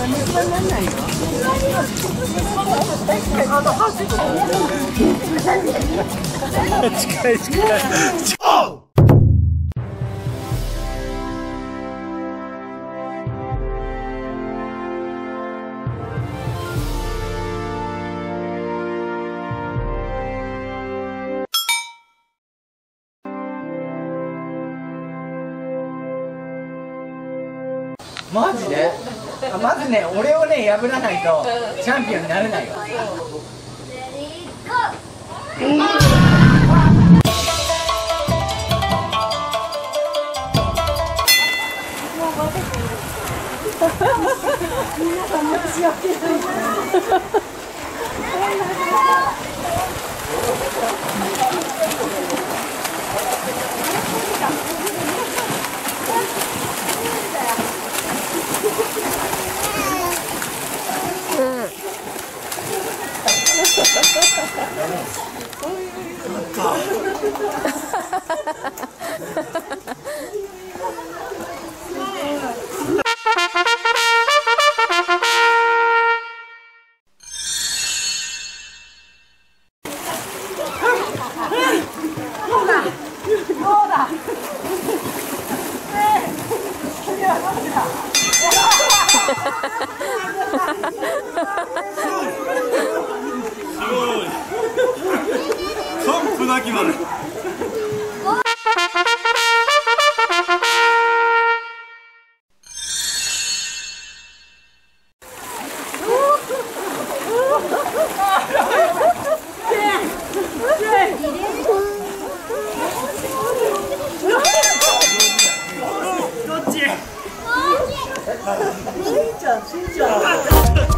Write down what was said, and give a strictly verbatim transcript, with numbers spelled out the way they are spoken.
近い近い。 マジで？まずね、俺をね破らないとチャンピオンになれないよ。皆さん申し訳ない。完膚なきまで。どっち？しんちゃん、しんちゃん。